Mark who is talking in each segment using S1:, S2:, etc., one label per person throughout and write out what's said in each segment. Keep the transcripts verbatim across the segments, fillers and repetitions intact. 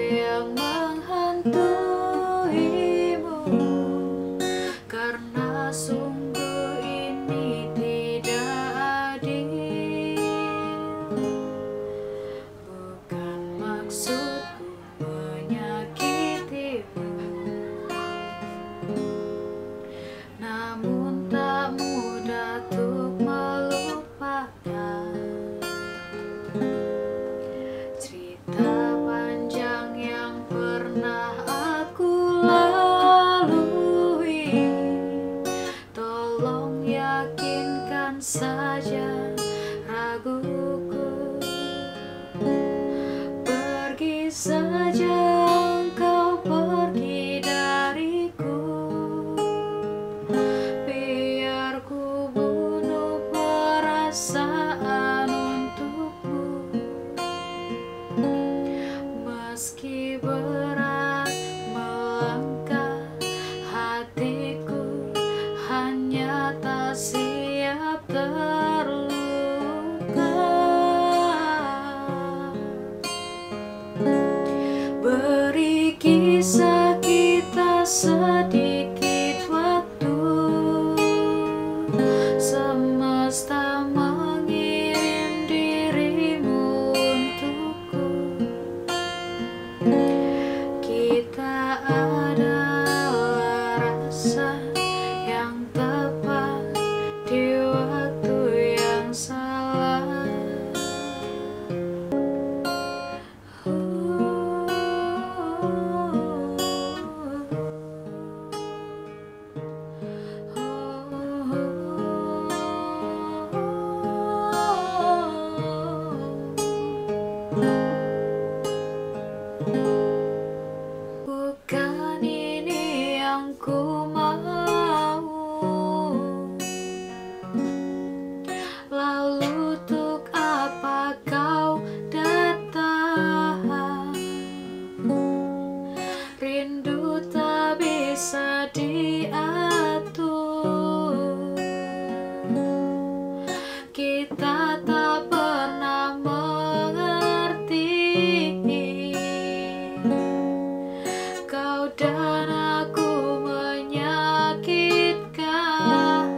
S1: yang menghantuimu, karena sungguh ini tidak adil. Bukan maksudku menyakitimu, namun tak mudah untuk melupakan cerita panjang yang pernah aku lalui. Tolong yakinkan saja raguku. Pergi saja engkau, pergi dariku. Biar ku bunuh perasaan untukmu. Meski berat melangkah, hatiku hanya tak siap terluka. Beri kisah kita sedikit waktu, semesta mengirim dirimu untukku. Kita adalah rasa yang tepat di waktu yang salah. Bukan ini yang ku mau. Lalu untuk apa kau datang? Rindu tak bisa diatur. Kita tak pernah mengerti. Kau dan aku menyakitkan.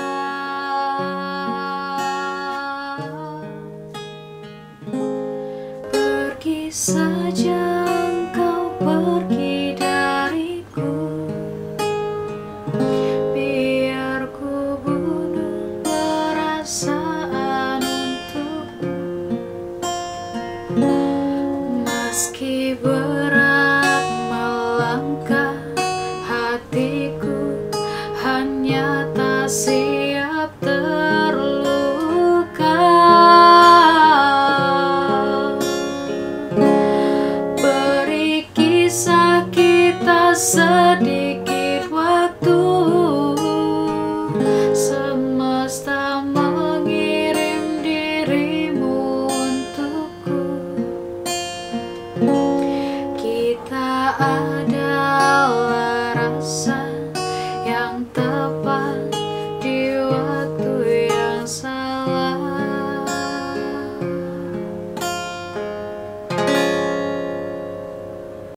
S1: Pergi saja engkau, pergi dariku. Biar ku bunuh perasaan untukmu. Meski berat melangkah, hatiku hanya tak siap terluka. Beri kisah kita sedih